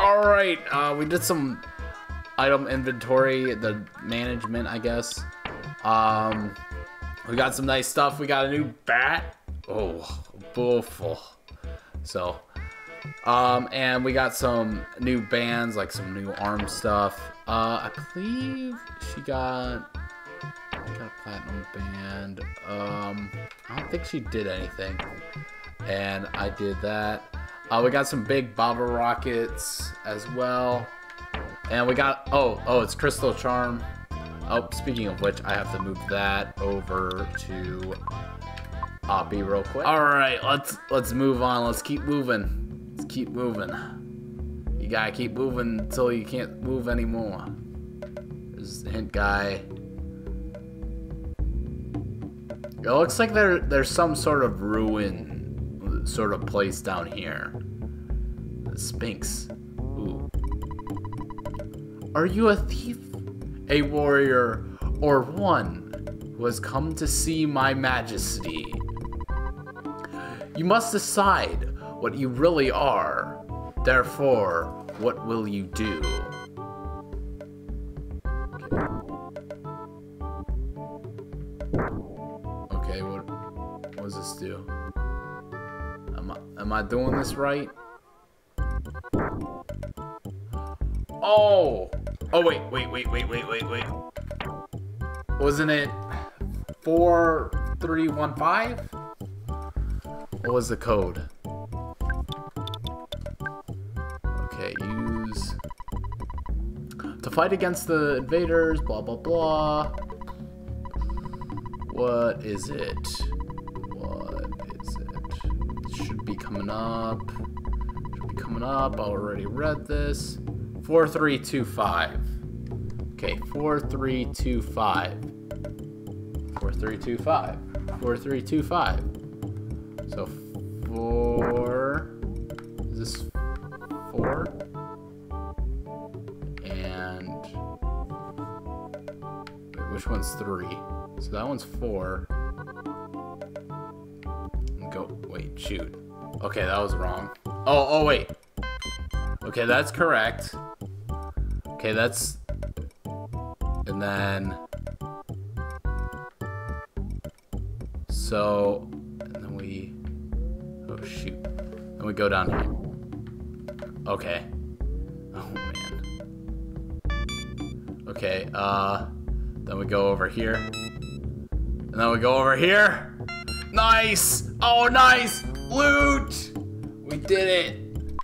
Alright, we did some item inventory, the management, I guess. We got some nice stuff. We got a new bat. Oh, beautiful. So, and we got some new bands, like some new arm stuff. I believe she got a platinum band. I don't think she did anything. And I did that. We got some big Baba Rockets as well. And we got, oh, it's Crystal Charm. Oh, speaking of which, I have to move that over to Oppie real quick. All right, let's move on. Let's keep moving. Let's keep moving. You gotta keep moving until you can't move anymore. There's the hint guy. It looks like there's some sort of ruin sort of place down here. The Sphinx. Ooh. Are you a thief, a warrior, or one who has come to see my majesty? You must decide what you really are. Therefore, what will you do? Okay, what does this do? Am I doing this right? Oh! Oh, wait. Wasn't it 4315? What was the code? Okay, use to fight against the invaders, blah, blah, blah. What is it? Should be coming up. I already read this. 4325. Okay, 4325. 4325. So 4. Is this 4? And wait, which one's 3? So that one's 4. Wait, shoot. Okay, that was wrong. Oh, wait. Okay, that's correct. Okay, that's... And then... So... And then we... Oh, shoot. Then we go down here. Okay. Oh, man. Okay, then we go over here. And then we go over here. Nice! Oh, nice! Loot! We did it!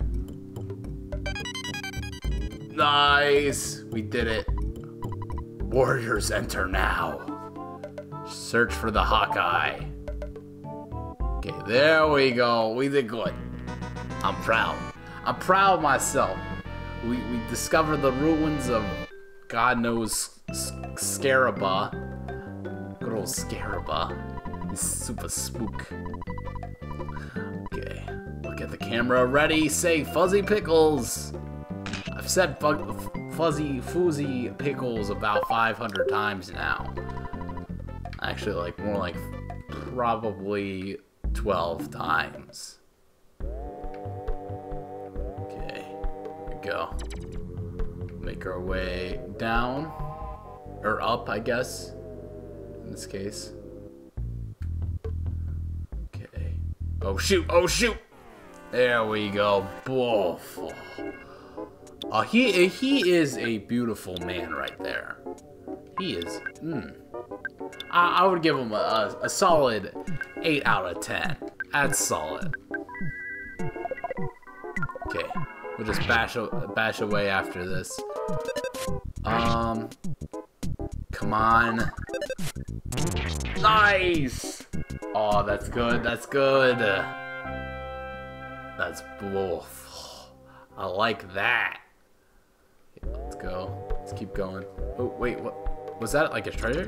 Nice! We did it. Warriors enter now. Search for the Hawkeye. Okay, there we go. We did good. I'm proud. I'm proud of myself. We discovered the ruins of God knows Scaraba. Good old Scaraba. He's super spook. Okay, look at the camera. Ready? Say Fuzzy Pickles. I've said Fuzzy Foozy Pickles about 500 times now. Actually, like more like probably 12 times. Okay, here we go. Make our way down or up, I guess. In this case. Okay. Oh shoot! Oh shoot! There we go. Boof. He is a beautiful man right there. He is. I would give him a solid 8 out of 10. That's solid. Okay, we'll just bash away after this. Come on. Nice. Oh, that's good. That's good. That's bluff. I like that. Okay, let's go. Let's keep going. Oh, wait, what? Was that like a treasure?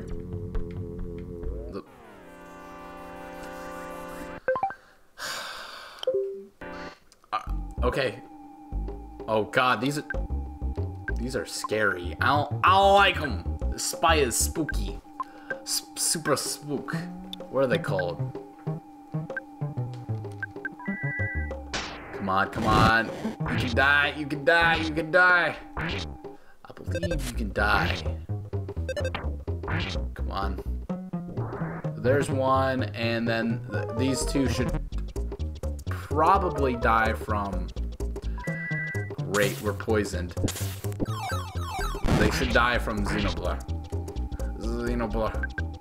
Okay. Oh god, these are scary. I don't like them. The spy is spooky. Super spook. What are they called? Come Come on, come on. You can die, you can die, you can die. I believe you can die. Come on. There's one, and then these two should probably die from... Great, we're poisoned. They should die from Xenoblur. Xenoblur.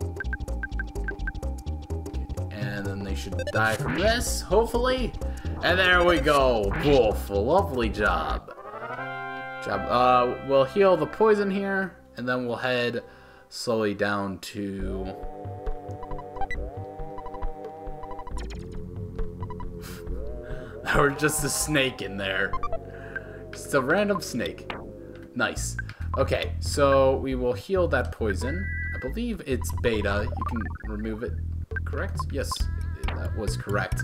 And then they should die from this, hopefully. And there we go. Woof. Lovely job. We'll heal the poison here, and then we'll head slowly down to... There was just a snake in there. Just a random snake. Nice. Okay, so we will heal that poison. I believe it's beta. You can remove it. Correct? Yes, that was correct.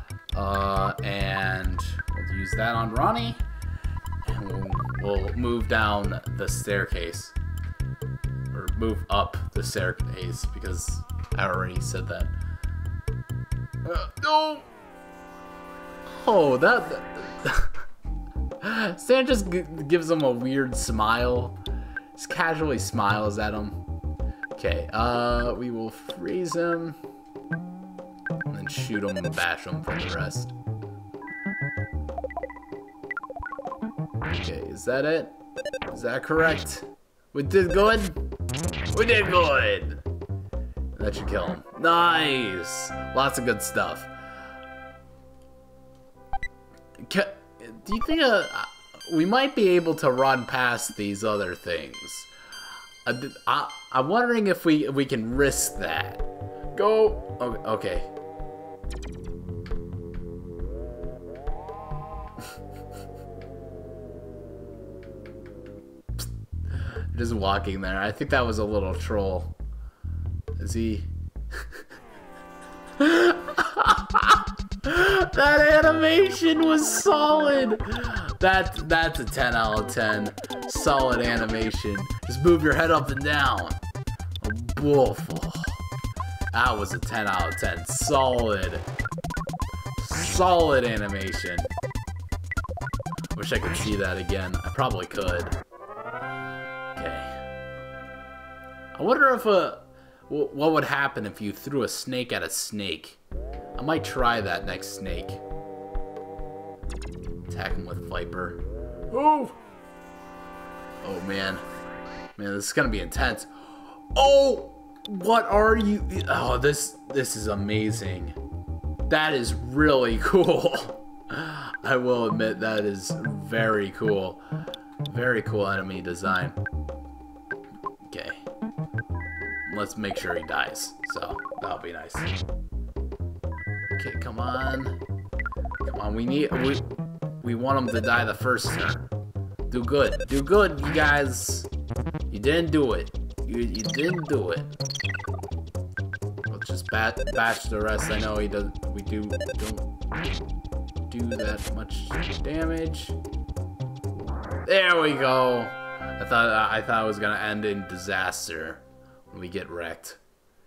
And we'll use that on Ronnie. And we'll move down the staircase. Or move up the staircase, because I already said that. No! Oh, that Stan just gives him a weird smile. Just casually smiles at him. Okay, we will freeze him. And then shoot him and bash him for the rest. Okay, is that it? Is that correct? We did good? We did good! That should kill him. Nice! Lots of good stuff. Do you think we might be able to run past these other things? I'm wondering if we can risk that. Go. Okay. Just walking there. I think that was a little troll. Is he? That animation was solid. That's a 10 out of 10. Solid animation. Just move your head up and down. Oh, that was a 10 out of 10. Solid. Solid animation. Wish I could see that again. I probably could. Okay. I wonder if what would happen if you threw a snake at a snake. I might try that next snake. Attack him with Viper. Oh! Oh, man. Man, this is gonna be intense. Oh! What are you? Oh, this is amazing. That is really cool. I will admit that is very cool. Very cool enemy design. Okay. Let's make sure he dies. So, that'll be nice. Okay, come on. Come on, we want him to die the first turn. Do good. Do good, you guys. You didn't do it. You didn't do it. Let's just bash the rest. I know we don't do that much damage. There we go. I thought it was gonna end in disaster when we get wrecked.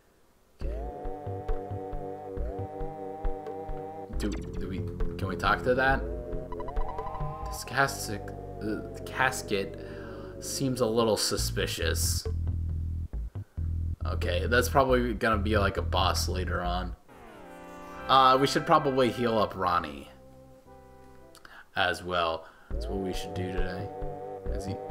Can we talk to that? This casket seems a little suspicious. Okay, that's probably gonna be like a boss later on. We should probably heal up Ronnie as well. That's what we should do today. Is he?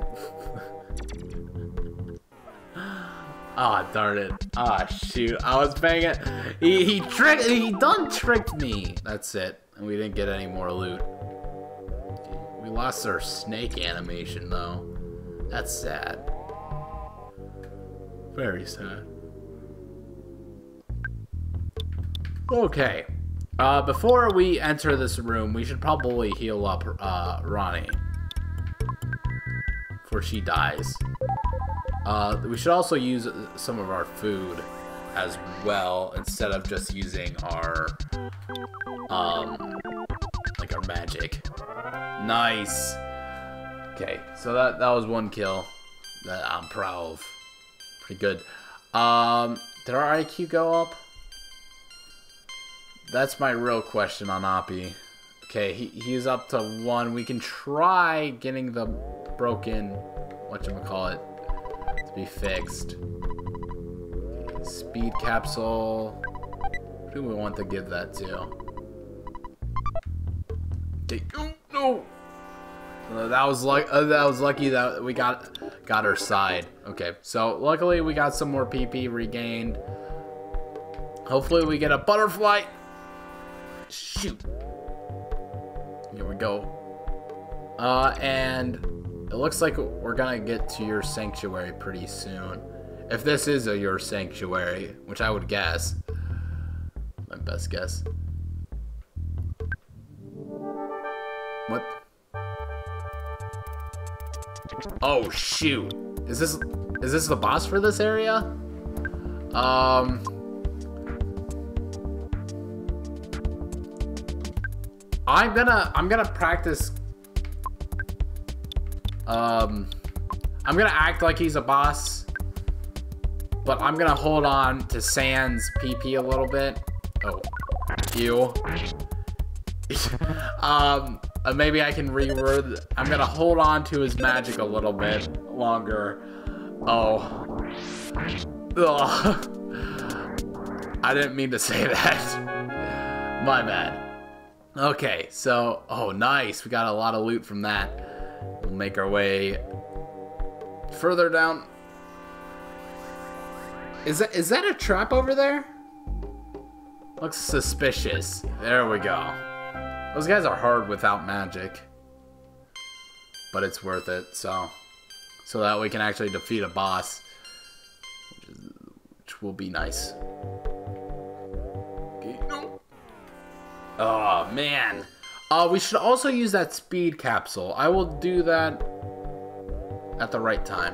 Ah, oh, darn it. Ah, oh, shoot. I was paying it. He done tricked me. That's it. And we didn't get any more loot. We lost our snake animation, though. That's sad. Very sad. Okay. Before we enter this room, we should probably heal up Ronnie before she dies. We should also use some of our food as well, instead of just using our like our magic. Nice. Okay, so that was one kill that I'm proud of. Pretty good. Did our IQ go up? That's my real question on Oppie. Okay, he's up to 1. We can try getting the broken, whatchamacallit, to be fixed. Okay, speed capsule. Who do we want to give that to? Okay. Oh, no! That was lucky that we got her side. Okay, so luckily we got some more PP regained. Hopefully we get a butterfly. Shoot. Here we go. And it looks like we're gonna get to your sanctuary pretty soon. If this is your sanctuary, which I would guess. My best guess. What? Oh shoot. Is this the boss for this area? I'm gonna practice. I'm gonna act like he's a boss, but I'm gonna hold on to Sans PP a little bit. Oh, ew. Maybe I can reword. I'm gonna hold on to his magic a little bit longer. Oh. Ugh. I didn't mean to say that. My bad. Okay, so, oh nice, we got a lot of loot from that. We'll make our way further down. Is that a trap over there? Looks suspicious. There we go. Those guys are hard without magic. But it's worth it, so that we can actually defeat a boss. Which will be nice. Oh, man. We should also use that speed capsule. I will do that at the right time.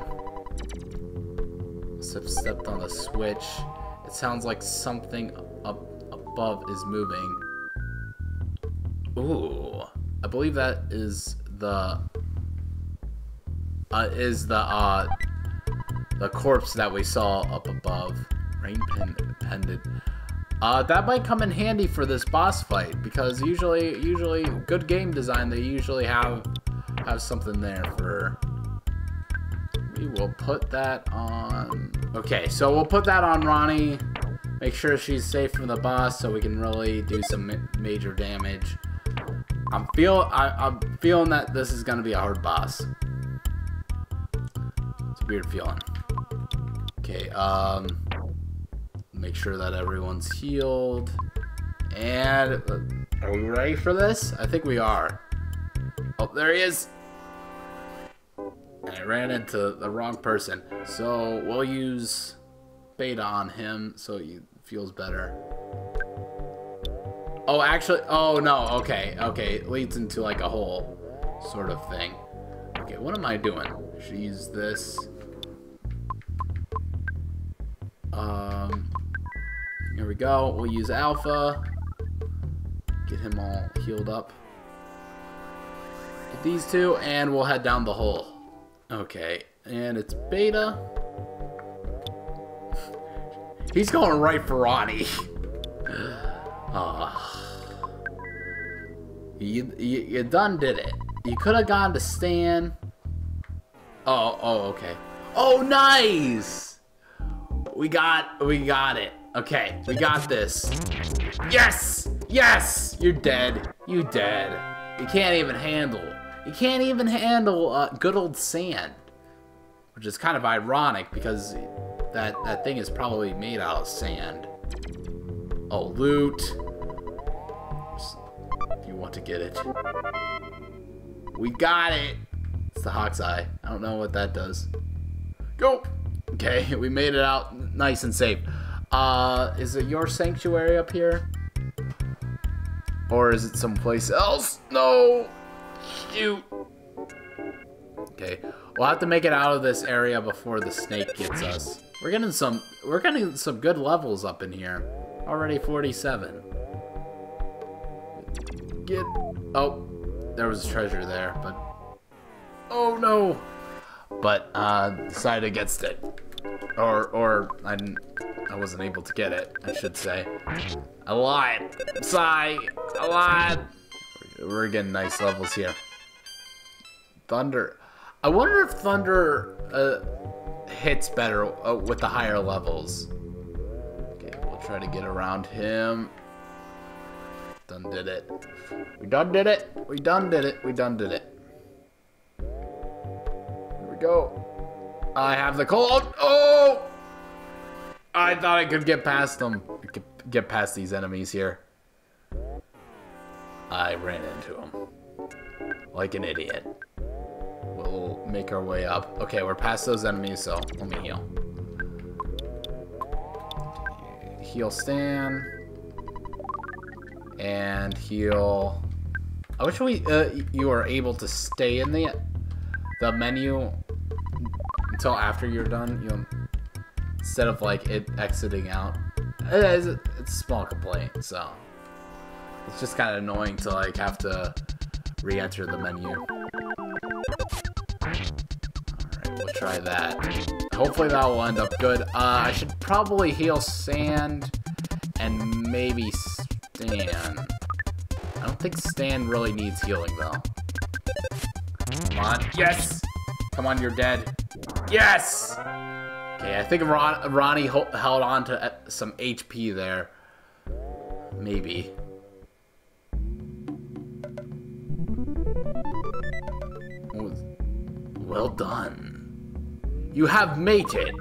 Stepped on the switch. It sounds like something up above is moving. Ooh. I believe that is the corpse that we saw up above. Rain pendant. That might come in handy for this boss fight, because usually good game design, they usually have something there for. We will put that on. Okay, so we'll put that on Ronnie. Make sure she's safe from the boss, so we can really do some major damage. I'm feeling that this is gonna be a hard boss. It's a weird feeling. Okay, make sure that everyone's healed. And are we ready for this? I think we are. Oh, there he is. And I ran into the wrong person. So we'll use beta on him so he feels better. Oh, actually, oh no, okay. It leads into like a whole sort of thing. Okay, what am I doing? Should use this. Here we go. We'll use Alpha. Get him all healed up. Get these two, and we'll head down the hole. Okay, and it's Beta. He's going right for Ronnie. You done did it. You could have gone to Stan. Oh, okay. Oh, nice! We got it. Okay, we got this. Yes! Yes! You're dead. You dead. You can't even handle good old sand. Which is kind of ironic because that thing is probably made out of sand. Oh, loot. If you want to get it. We got it! It's the Hawk's Eye. I don't know what that does. Go! Okay, we made it out nice and safe. Is it your sanctuary up here? Or is it someplace else? No! Shoot! Okay, we'll have to make it out of this area before the snake gets us. We're getting some good levels up in here. Already 47. Oh, there was treasure there, but oh no! But decided against it, or I wasn't able to get it. I should say. I lied. Sigh. I lied. We're getting nice levels here. Thunder. I wonder if Thunder hits better with the higher levels. Okay, we'll try to get around him. Done did it. We done did it. We done did it. We done did it. Here we go. I have the cold. Oh! I thought I could get past them. Get past these enemies here. I ran into them. Like an idiot. We'll make our way up. Okay, we're past those enemies, so let me heal. Heal Stan. And heal... I wish you were able to stay in the menu until after you're done, you know, instead of like it exiting out. It's a small complaint, so it's just kind of annoying to like have to re-enter the menu. Alright, we'll try that. Hopefully that will end up good. I should probably heal Sand and maybe Stan. I don't think Stan really needs healing though. Come on. Yes! Come on, you're dead. Yes! Okay, I think Ronnie held on to some HP there. Maybe. Well done. You have mated.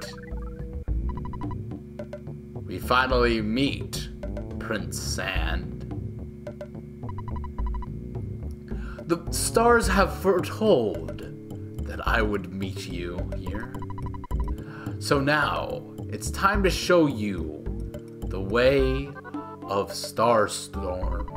We finally meet, Prince Sand. The stars have foretold that I would meet you here. So now, it's time to show you the way of Starstorm.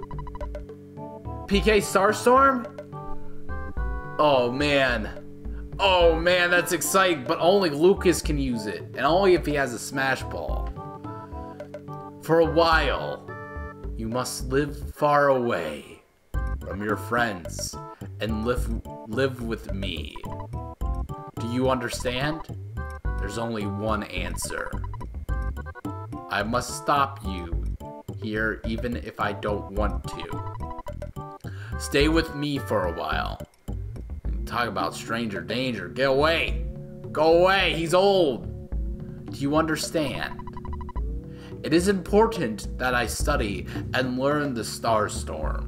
PK Starstorm? Oh man. Oh man, that's exciting, but only Lucas can use it, and only if he has a Smash Ball. For a while, you must live far away from your friends and live with me. Do you understand? There's only one answer. I must stop you here even if I don't want to. Stay with me for a while. Talk about stranger danger. Get away! Go away! He's old! Do you understand? It is important that I study and learn the Starstorm.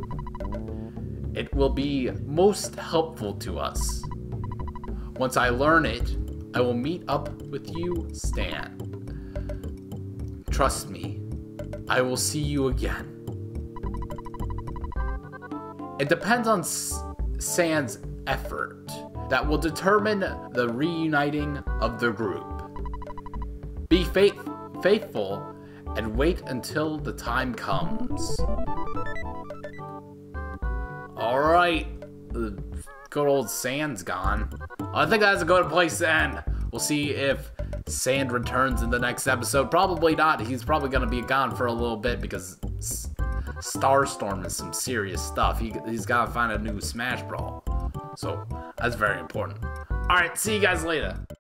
It will be most helpful to us. Once I learn it, I will meet up with you, Stan. Trust me, I will see you again. It depends on Sand's effort that will determine the reuniting of the group. Be faithful and wait until the time comes. Alright, the good old Sand's gone. I think that's a good place to end. We'll see if Sand returns in the next episode. Probably not. He's probably going to be gone for a little bit because Starstorm is some serious stuff. He's got to find a new Smash Brawl. So, that's very important. Alright, see you guys later.